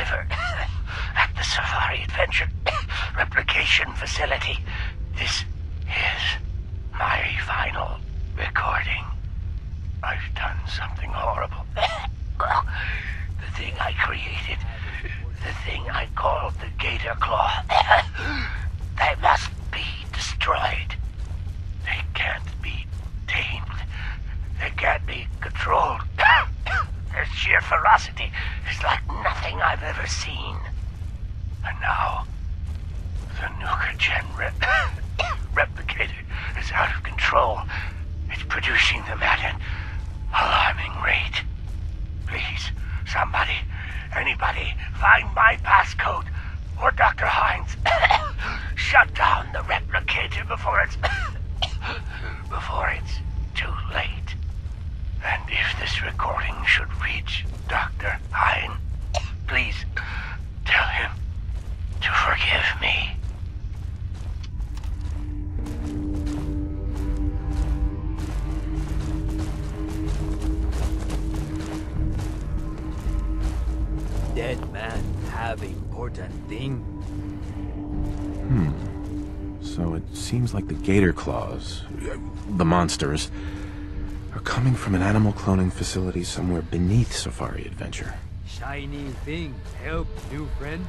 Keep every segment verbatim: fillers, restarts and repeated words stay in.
survivor at the Safari Adventure replication facility. This is my final recording. I've done something horrible. The thing I created, the thing I called the Gator Claw, they must be destroyed. They can't be tamed. They can't be controlled. Their sheer ferocity is like nothing I've ever seen. And now, the Nuka-Gen re replicator is out of control. It's producing them at an alarming rate. Please, somebody, anybody, find my passcode, or Doctor Hines. Shut down the replicator before it's... before it's too late. And if this recording should reach Doctor Hines, please tell him to forgive me. Dead man have important thing? Hmm. So it seems like the Gator Claws, the monsters, are coming from an animal cloning facility somewhere beneath Safari Adventure. Shiny thing help new friend?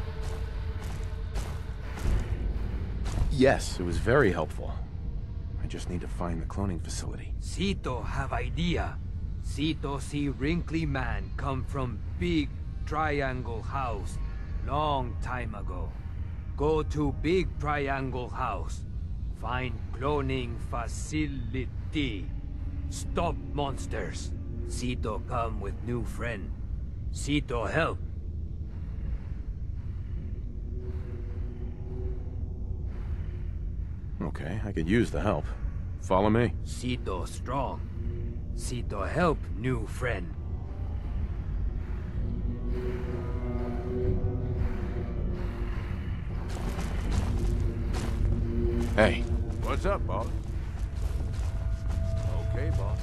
Yes, it was very helpful. I just need to find the cloning facility. Sito have idea. Sito see wrinkly man come from big triangle house long time ago. Go to big triangle house. Find cloning facility. Stop monsters. Sito come with new friend. Sito help. Okay, I could use the help. Follow me. Sito strong. Sito help new friend. Hey. What's up, boss? Okay, boss.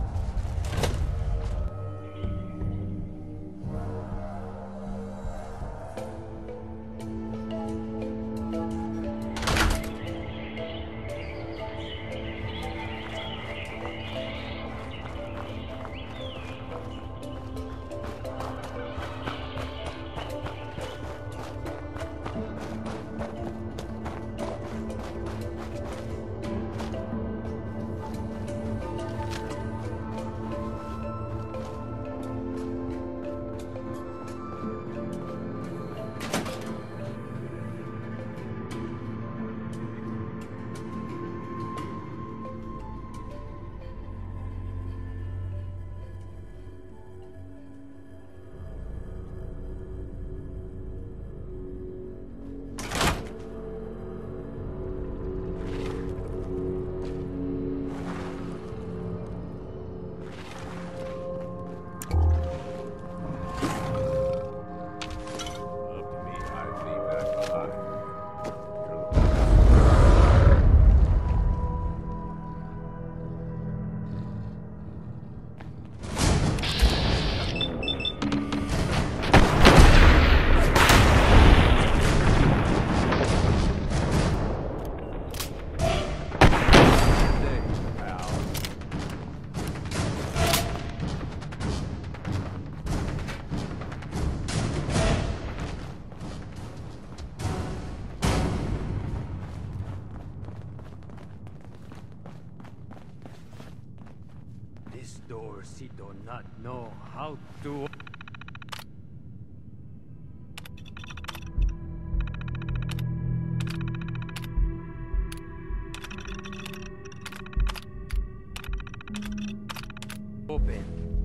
This door Sito not know how to... open.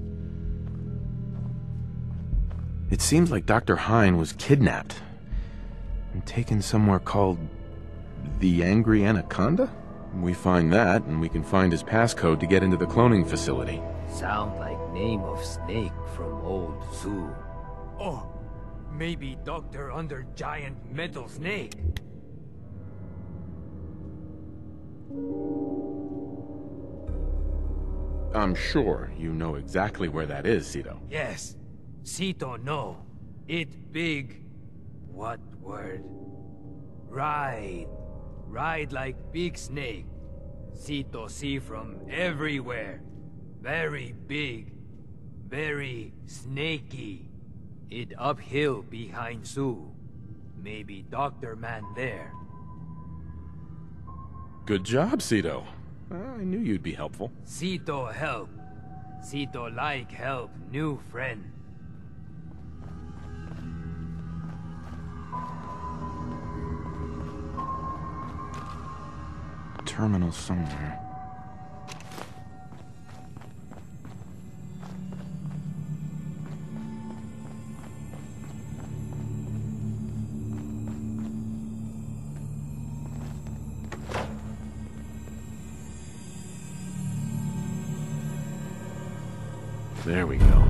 It seems like Doctor Hine was kidnapped and taken somewhere called the Angry Anaconda? We find that, and we can find his passcode to get into the cloning facility. Sound like name of snake from old zoo. Oh, maybe Doctor under giant metal snake. I'm sure you know exactly where that is, Sito. Yes, Sito know. It big. What word? Ride. Ride like big snake. Sito see from everywhere. Very big. Very snaky. It uphill behind Su. Maybe Doctor Man there. Good job, Sito. I knew you'd be helpful. Sito help. Sito like help new friend. Terminal somewhere. There we go.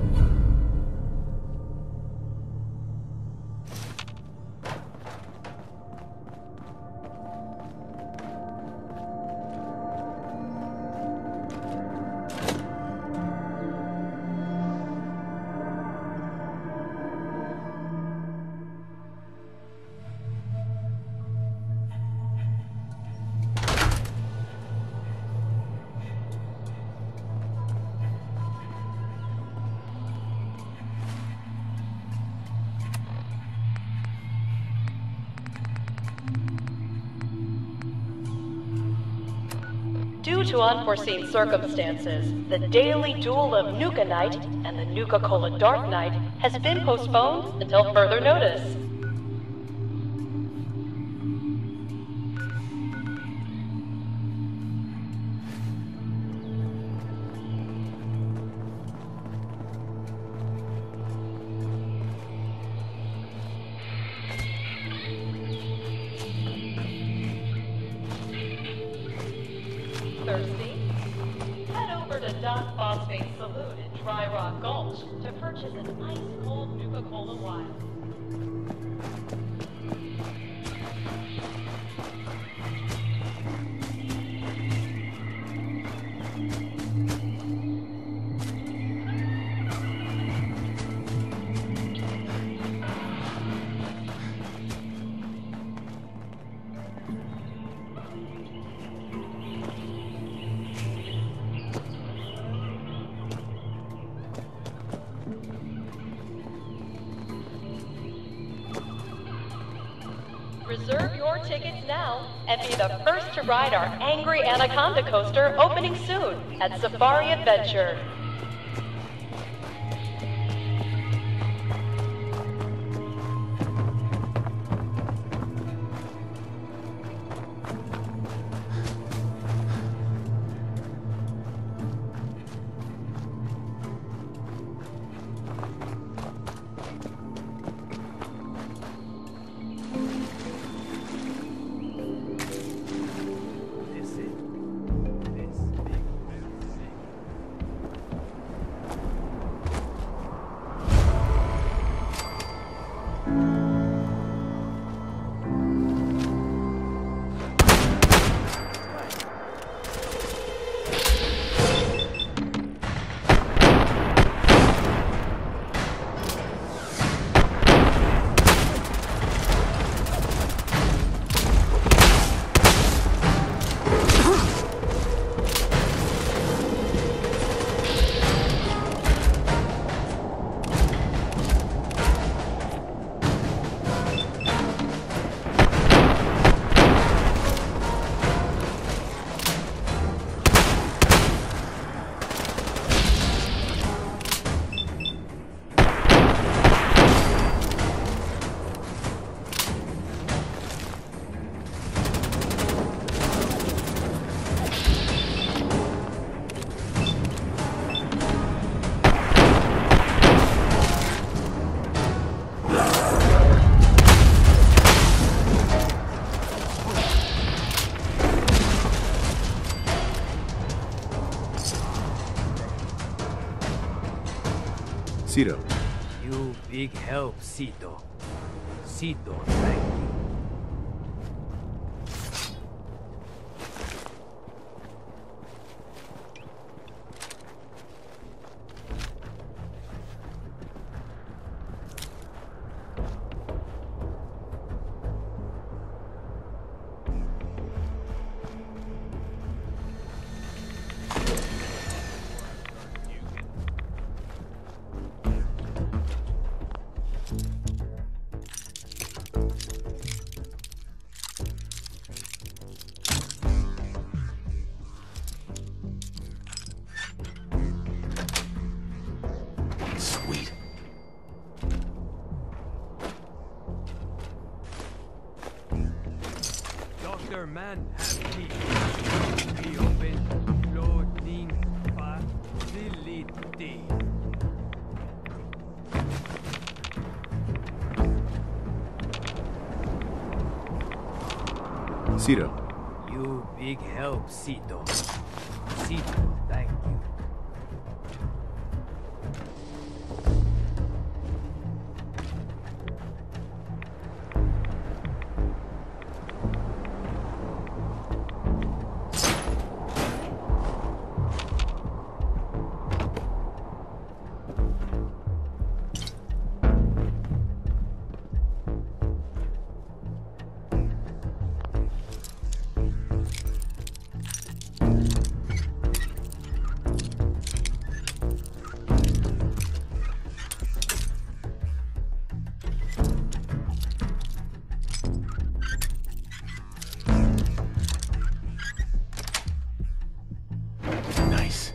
Due to unforeseen circumstances, the daily duel of Nuka Knight and the Nuka-Cola Dark Knight has been postponed until further notice. Thirsty? Head over to Doc Phosphate Saloon in Dry Rock Gulch to purchase an ice-cold Nuka-Cola Wild. Reserve your tickets now and be the first to ride our Angry Anaconda coaster opening soon at Safari Adventure. Sito. You big help, Sito. Sito, thank you. Doctor Man happy. We open loading facility. Cito. You big help, Cito. Cito, thank you. Nice.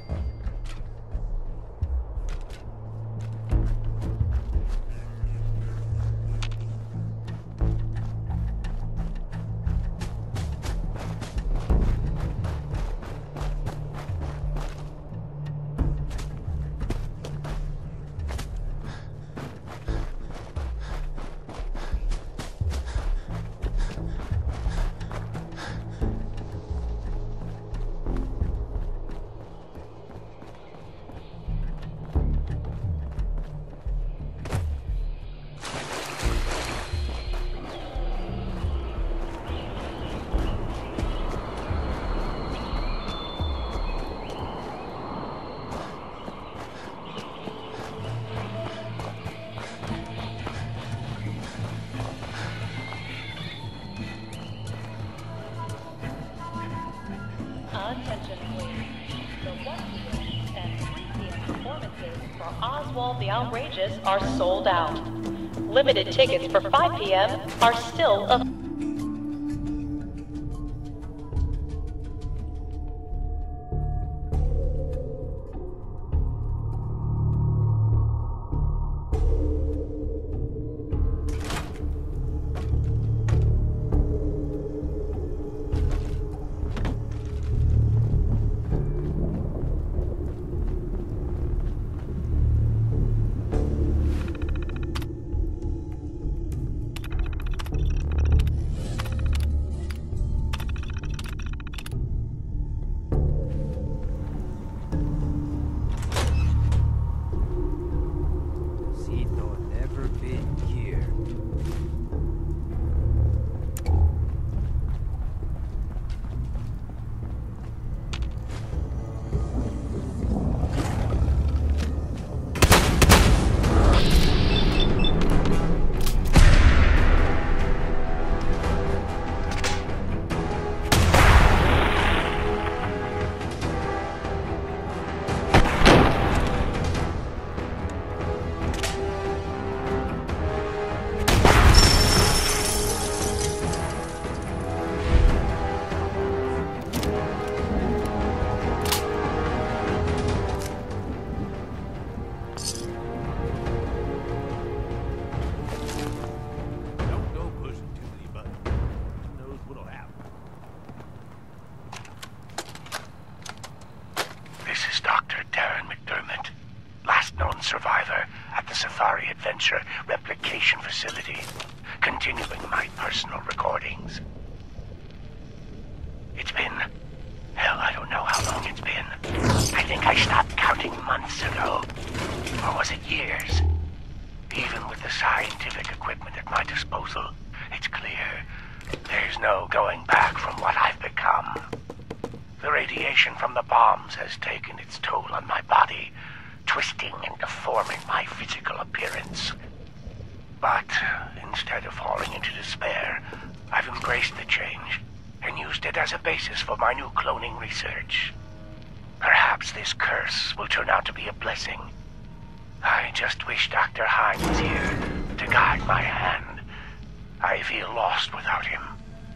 Attention please. The one p m and three p m performances for Oswald the Outrageous are sold out. Limited tickets for five p m are still available. Cito never been here. Don't go pushing too many buttons. Who knows what'll happen? This is Doctor Darren McDermott, last known survivor at the Safari Adventure Replication Facility, continuing my personal recordings. It's been... hell, I don't know how long it's been. I think I stopped counting months ago. Or was it years? Even with the scientific equipment at my disposal, it's clear there's no going back from what I've become. The radiation from the bombs has taken its toll on my body, twisting and deforming my physical appearance. But instead of falling into despair, I've embraced the change and used it as a basis for my new cloning research. Perhaps this curse will turn out to be a blessing. I just wish Doctor Hine was here to guide my hand. I feel lost without him.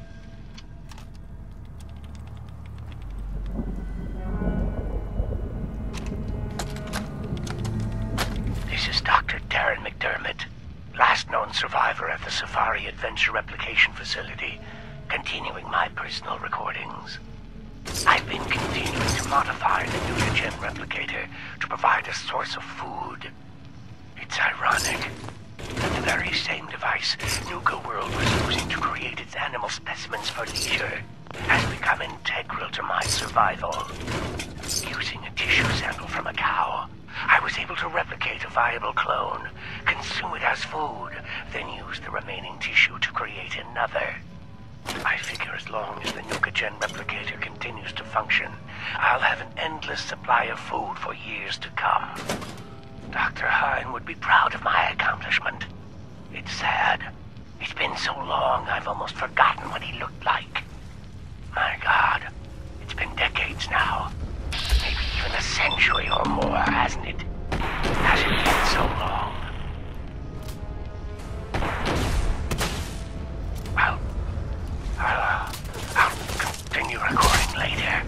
This is Doctor Darren McDermott, last known survivor at the Safari Adventure Replication Facility, continuing my personal recordings. I've been continuing to modify the Nuka-Gen replicator to provide a source of food. It's ironic that the very same device Nuka World was using to create its animal specimens for leisure has become integral to my survival. Using a tissue sample from a cow, I was able to replicate a viable clone, consume it as food, then use the remaining tissue to create another. I figure as long as the Nuka-Gen replicator continues to function, I'll have an endless supply of food for years to come. Doctor Hine would be proud of my accomplishment. It's sad. It's been so long, I've almost forgotten what he looked like. My God, it's been decades now. Maybe even a century or more, hasn't it? Has it been so long? I'll... I'll, uh, I'll continue recording later.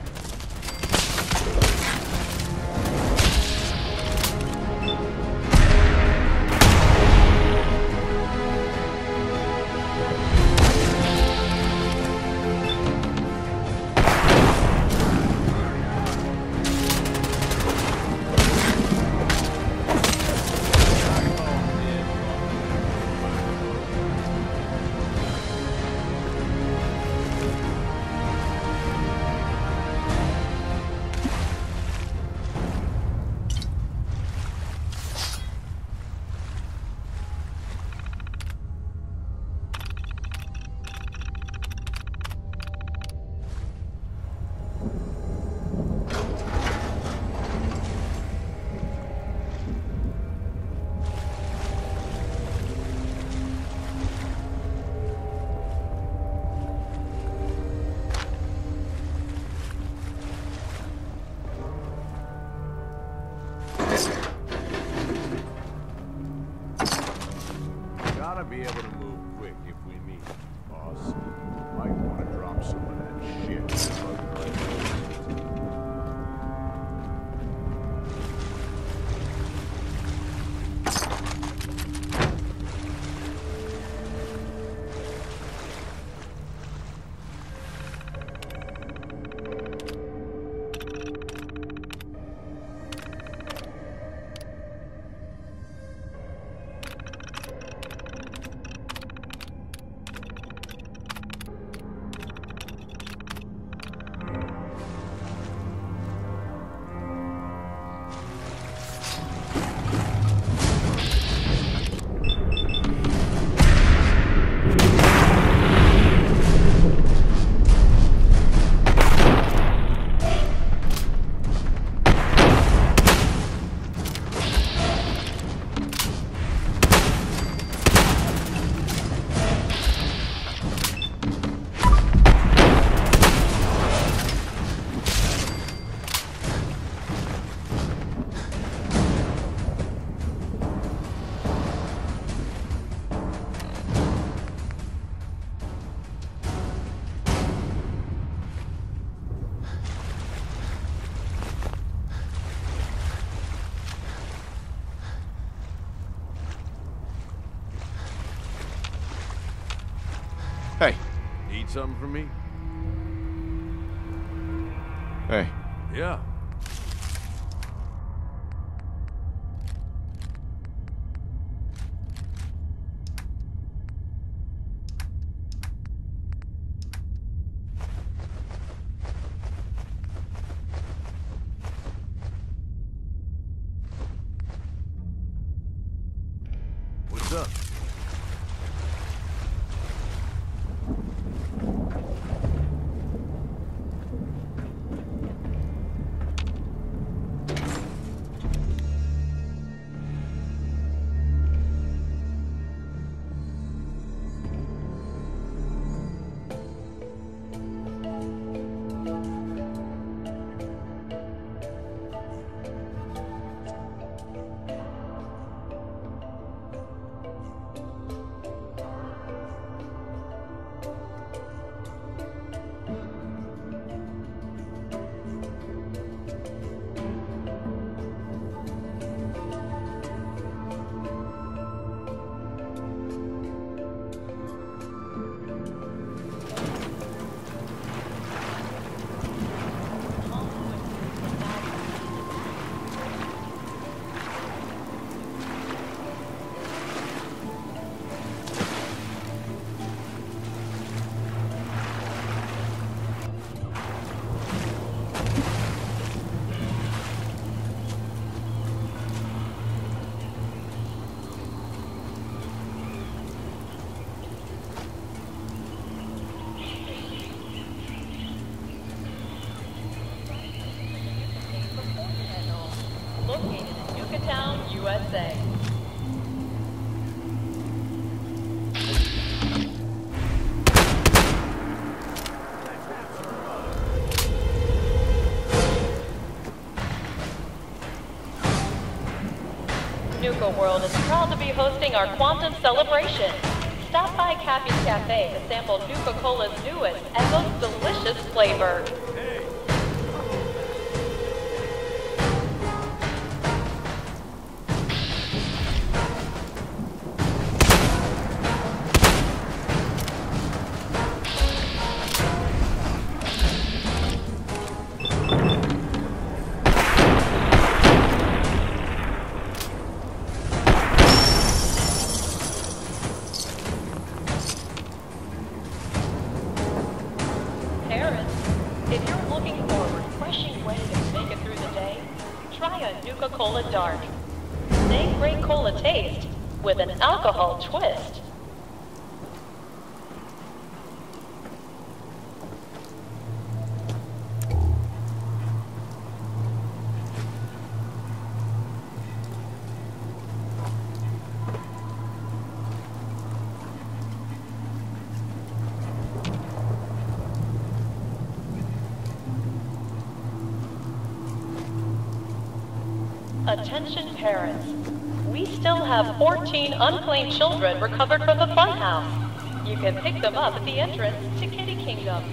Gotta be able to move quick if we meet, boss. Might want to drop some of that shit. Hey. Need something from me? Hey. Yeah. What's up? World is proud to be hosting our Quantum Celebration. Stop by Cappy's Cafe to sample Nuka-Cola's newest and most delicious flavor. If you're looking for a refreshing way to make it through the day, try a Nuka-Cola Dark. Same great cola taste with an alcohol twist. Attention parents, we still have fourteen unclaimed children recovered from the funhouse. You can pick them up at the entrance to Kitty Kingdom.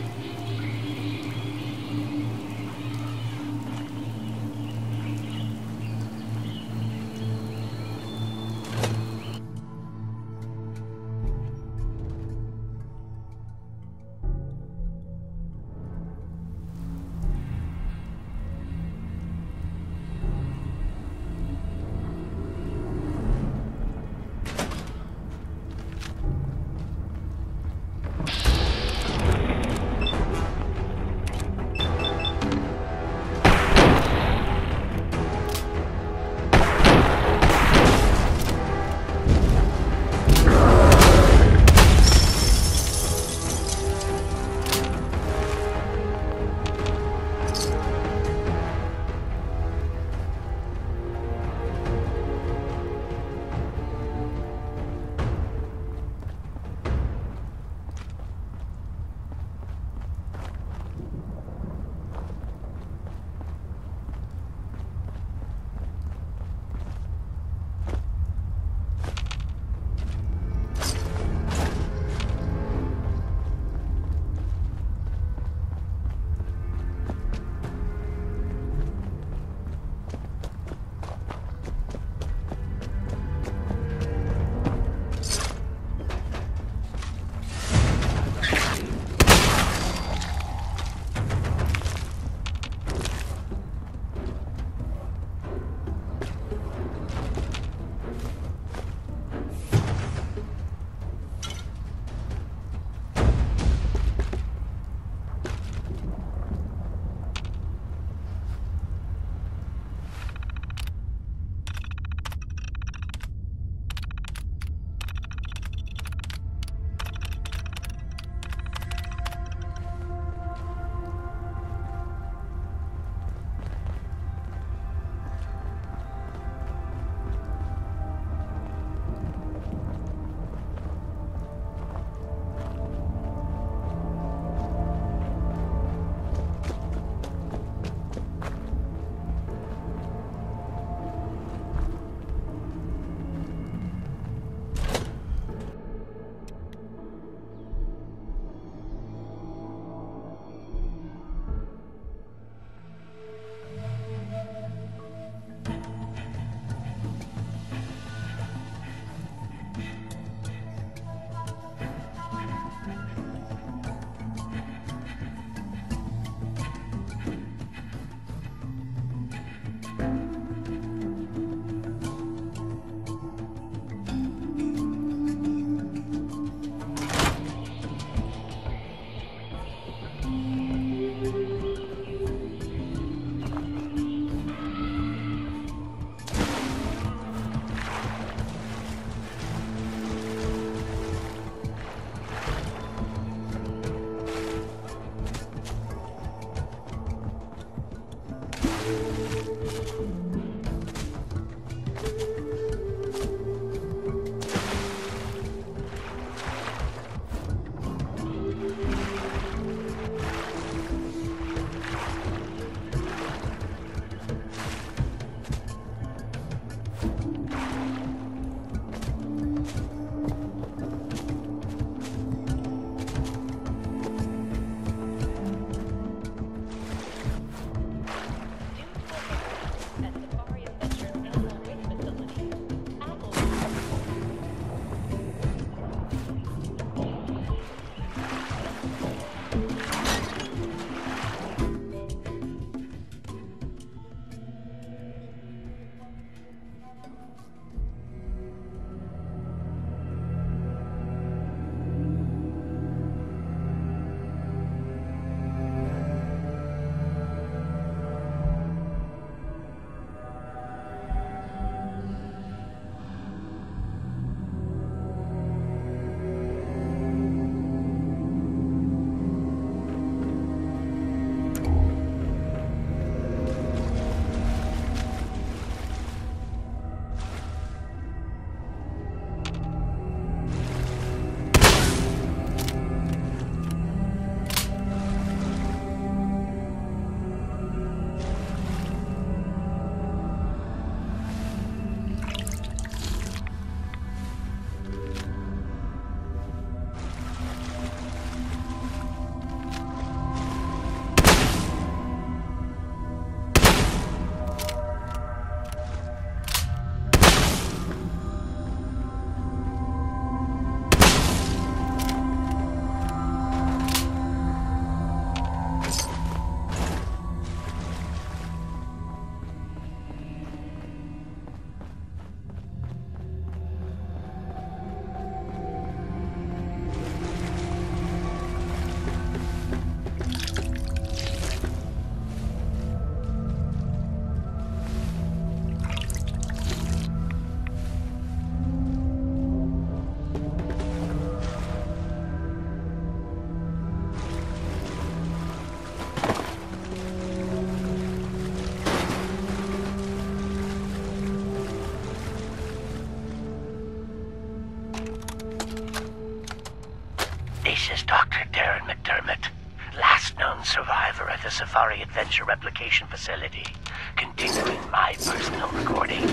survivor at the Safari Adventure Replication Facility, continuing my personal recordings.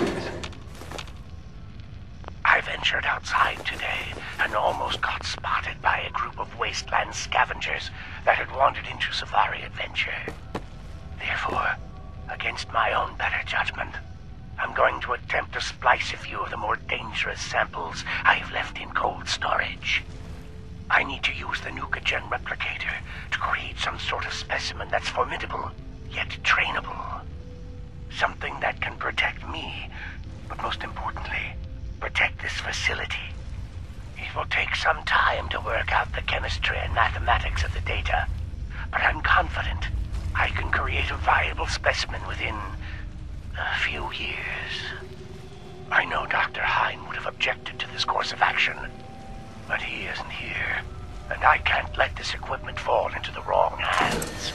I ventured outside today and almost got spotted by a group of wasteland scavengers that had wandered into Safari Adventure. Therefore, against my own better judgment, I'm going to attempt to splice a few of the more dangerous samples I've left in cold storage. I need to use the Nuka-Gen replicator to create some sort of specimen that's formidable, yet trainable. Something that can protect me, but most importantly, protect this facility. It will take some time to work out the chemistry and mathematics of the data, but I'm confident I can create a viable specimen within a few years. I know Doctor Hine would have objected to this course of action, but he isn't here, and I can't let this equipment fall into the wrong hands.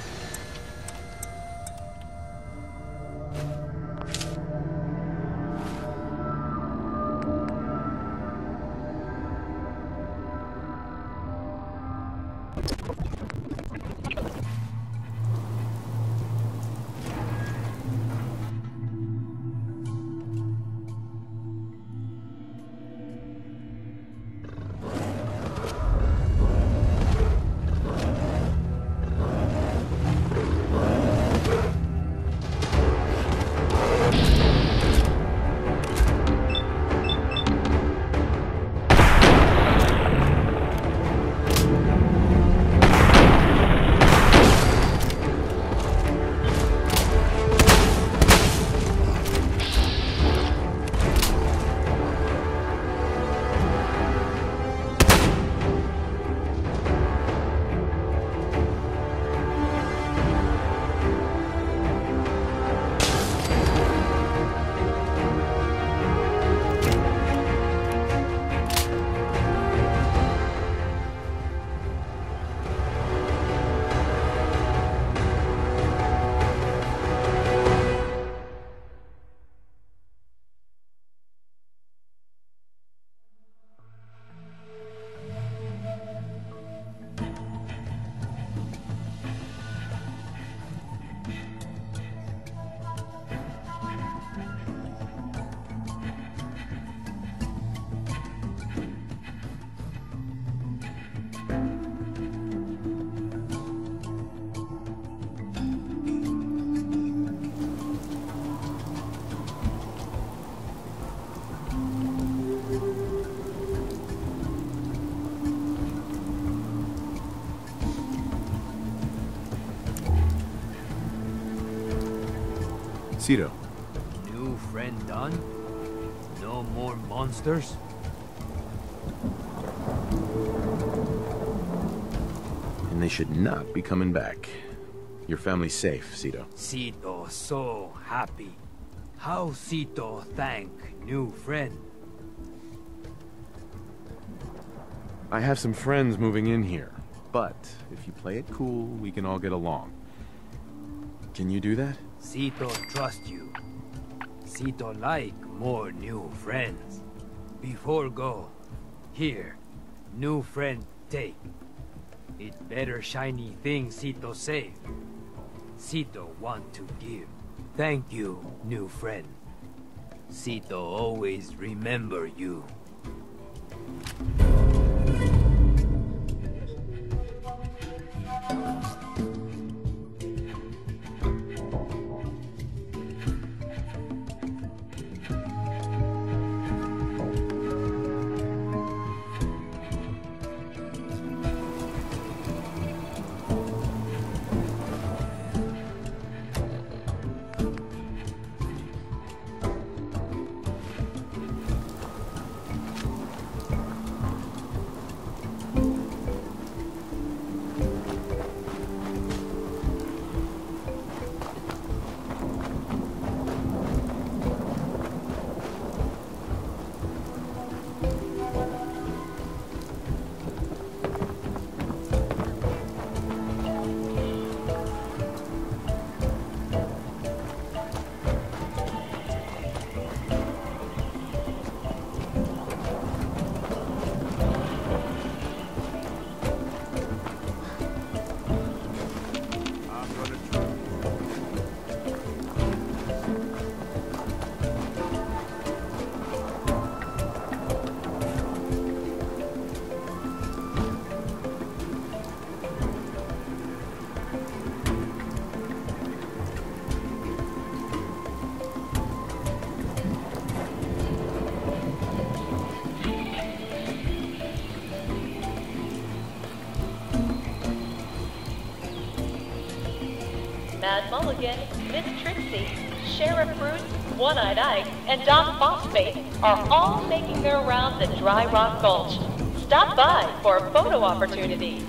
Cito. New friend done? No more monsters? And they should not be coming back. Your family's safe, Cito. Cito so happy. How Cito thank new friend? I have some friends moving in here, but if you play it cool, we can all get along. Can you do that? Cito trust you. Cito like more new friends. Before go, here, new friend take. It better shiny thing Cito save. Cito want to give. Thank you, new friend. Cito always remember you. Mad Mulligan, Miss Trixie, Sheriff Bruce, One-Eyed Ike, and Doc Phosphate are all making their rounds at Dry Rock Gulch. Stop by for a photo opportunity.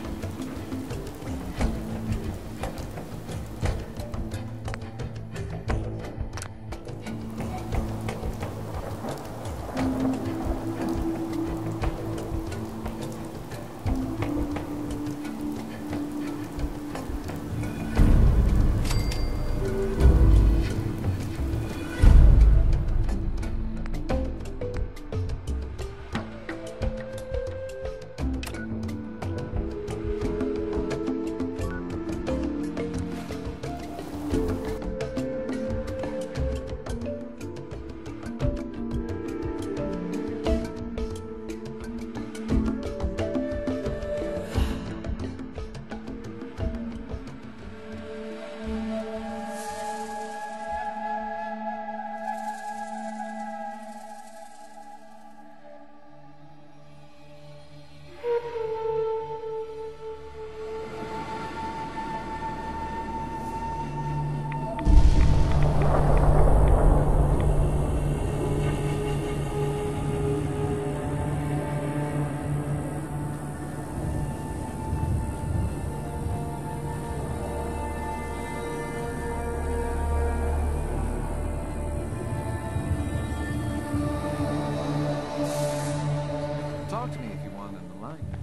Talk to me if you want on the line.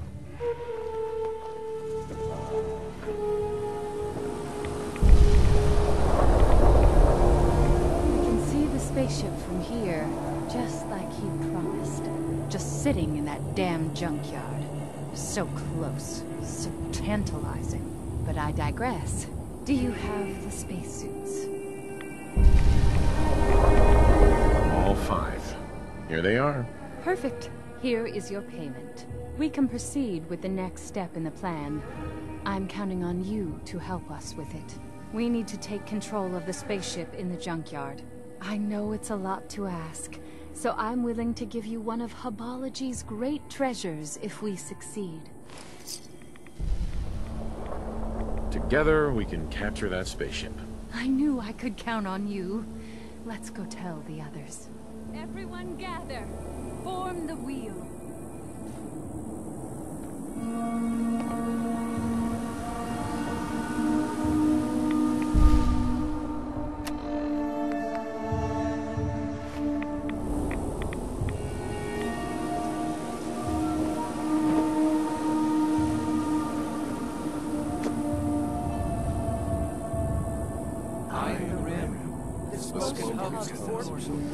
I can see the spaceship from here, just like he promised. Just sitting in that damn junkyard. So close, so tantalizing. But I digress. Do you have the spacesuits? All five. Here they are. Perfect. Here is your payment. We can proceed with the next step in the plan. I'm counting on you to help us with it. We need to take control of the spaceship in the junkyard. I know it's a lot to ask, so I'm willing to give you one of Hubology's great treasures if we succeed. Together, we can capture that spaceship. I knew I could count on you. Let's go tell the others. Everyone gather. Form the wheel. I am Rim, the spoken hub support.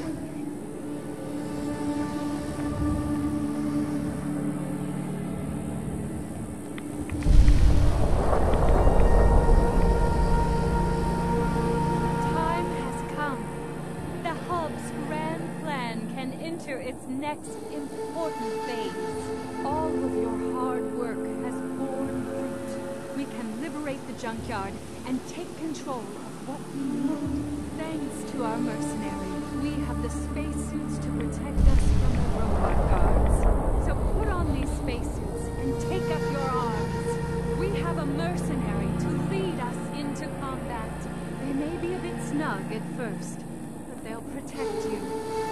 Its next important phase. All of your hard work has borne fruit. We can liberate the junkyard and take control of what we need. Thanks to our mercenary, we have the spacesuits to protect us from the robot guards. So put on these spacesuits and take up your arms. We have a mercenary to lead us into combat. They may be a bit snug at first, but they'll protect you.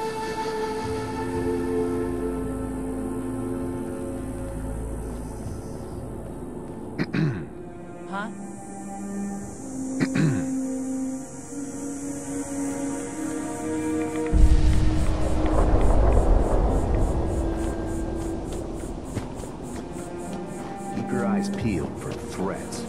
Huh? Keep your eyes peeled for threats.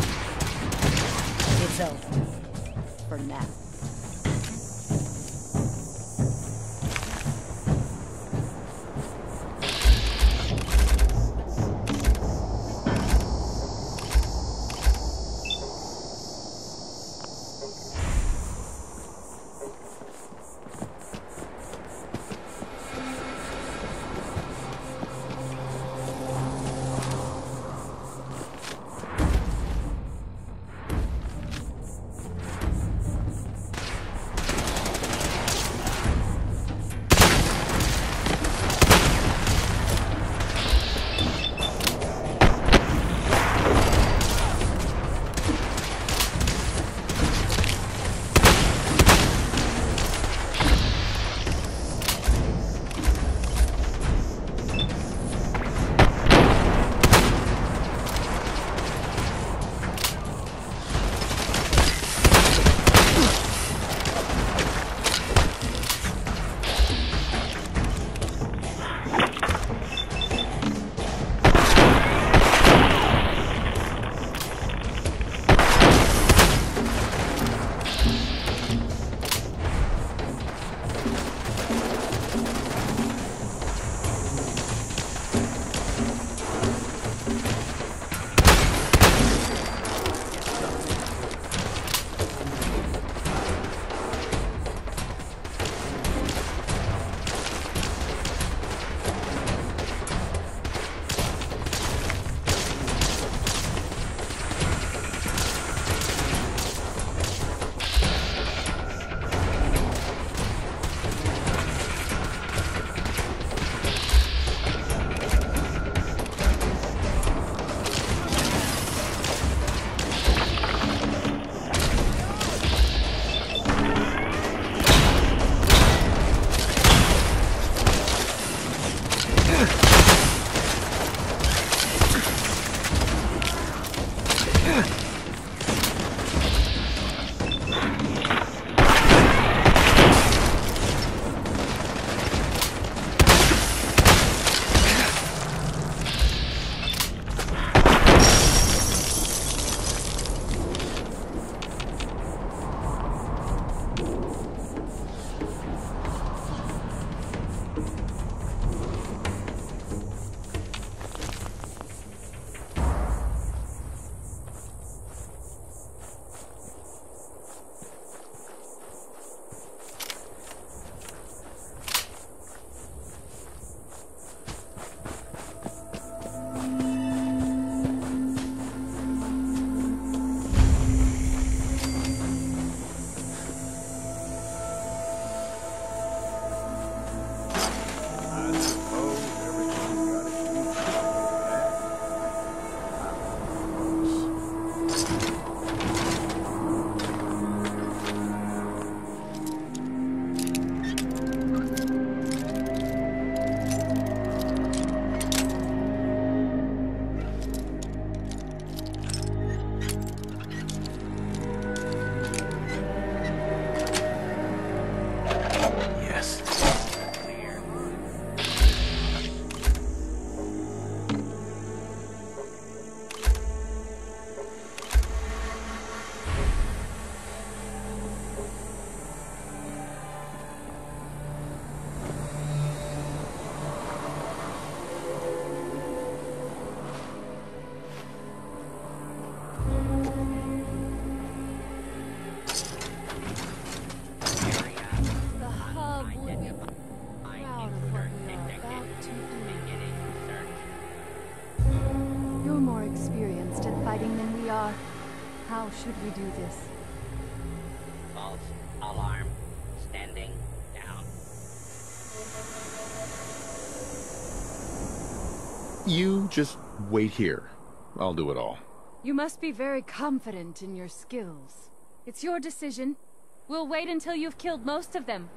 It's over. For now. should we do this? False alarm. Standing down. You just wait here. I'll do it all. You must be very confident in your skills. It's your decision. We'll wait until you've killed most of them.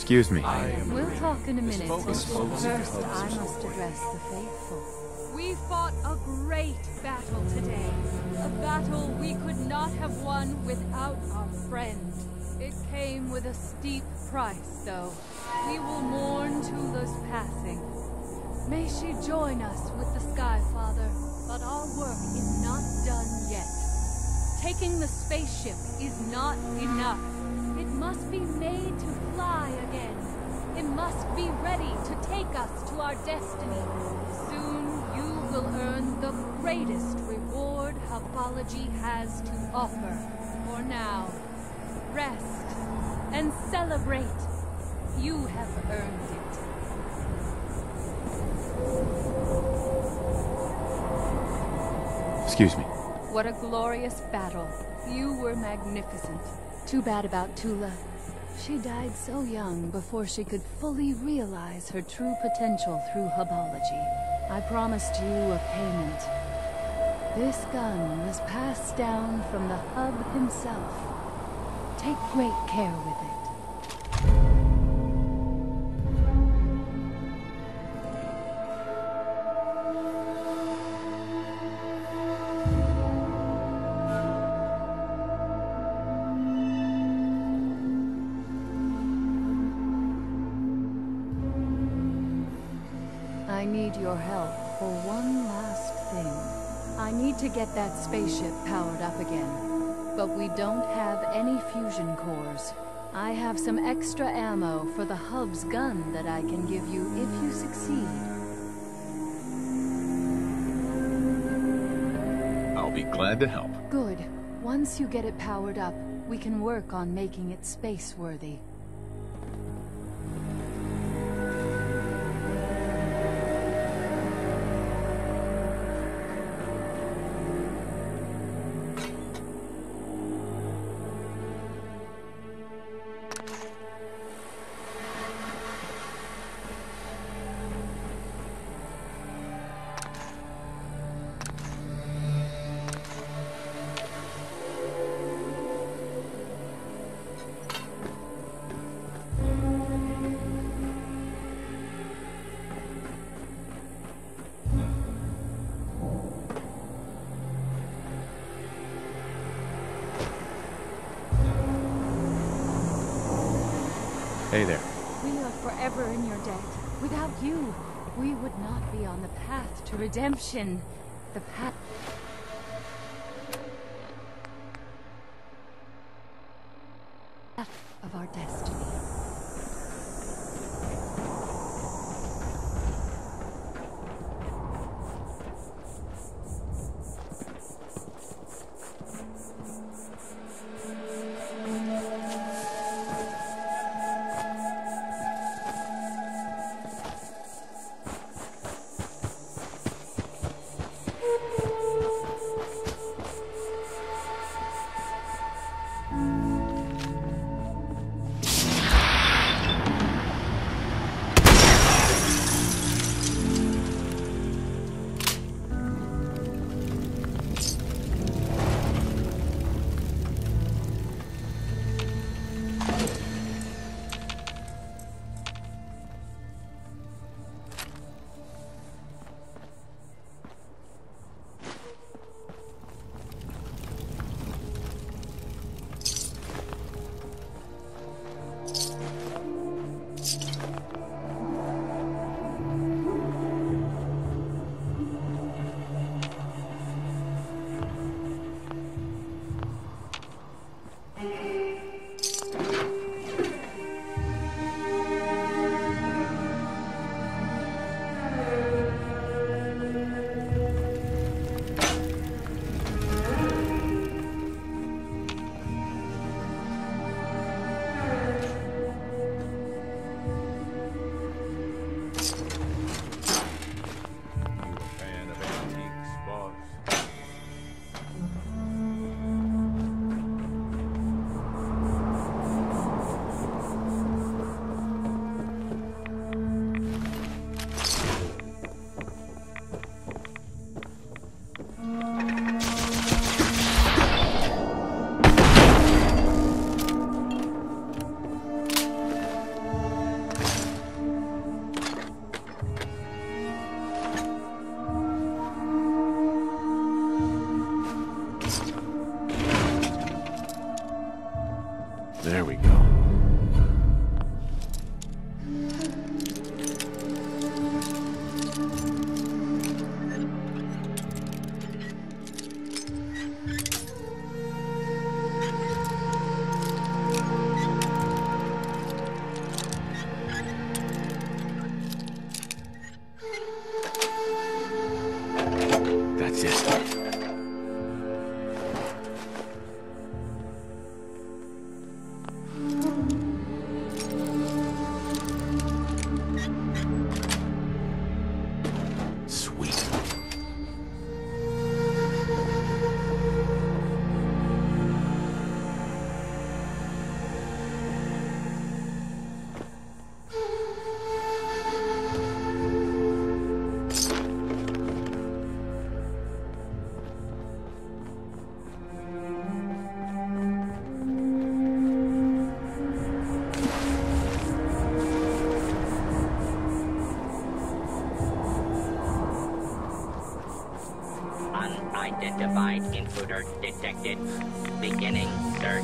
Excuse me. We'll talk in a minute. focus, folks. First, I must address the faithful. We fought a great battle today. A battle we could not have won without our friend. It came with a steep price, though. We will mourn Tula's passing. May she join us with the Sky Father, but our work is not done yet. Taking the spaceship is not enough. It must be made to fly again. It must be ready to take us to our destiny. Soon you will earn the greatest reward Hubology has to offer. For now, rest and celebrate. You have earned it. Excuse me. What a glorious battle. You were magnificent. Too bad about Tula. She died so young before she could fully realize her true potential through Hubology. I promised you a payment. This gun was passed down from the Hub himself. Take great care with it. I need your help for one last thing. I need to get that spaceship powered up again. But we don't have any fusion cores. I have some extra ammo for the Hub's gun that I can give you if you succeed. I'll be glad to help. Good. Once you get it powered up, we can work on making it space-worthy. Hey there. We are forever in your debt. Without you, we would not be on the path to redemption. The path... of our destiny. Sweet. Unidentified intruder detected. Beginning search.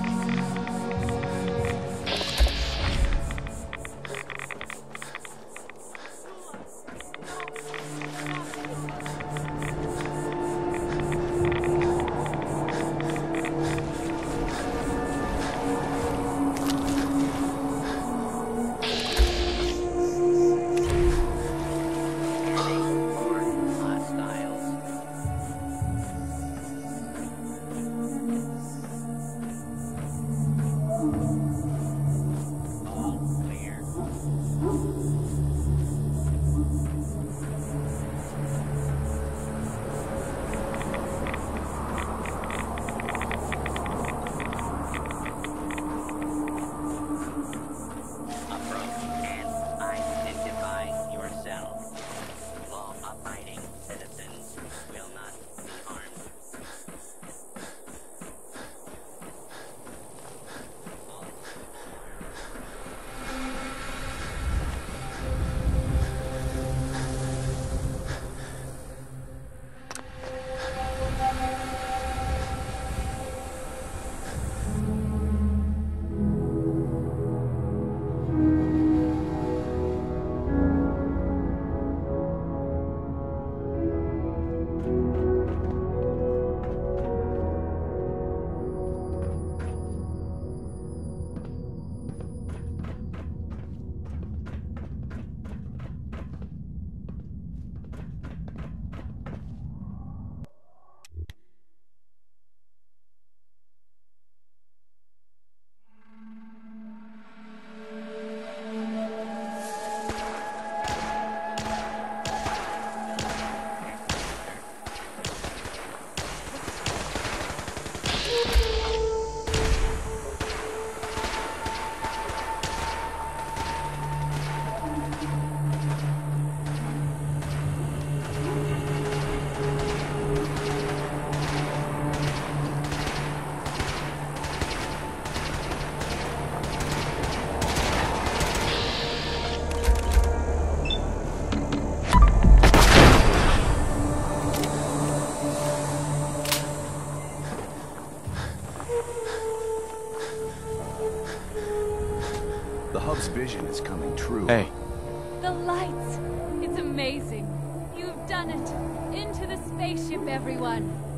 The hub's vision is coming true. Hey. The lights! It's amazing. You've done it. Into the spaceship, everyone.